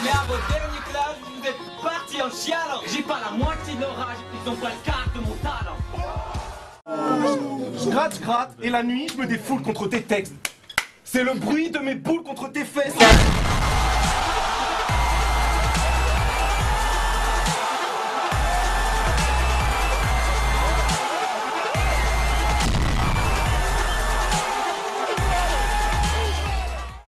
Mais à votre dernier clash, vous êtes partis en chialant. J'ai pas la moitié de leur âge, ils ont pas le quart de mon talent. Je gratte, et la nuit, je me défoule contre tes textes. C'est le bruit de mes boules contre tes fesses.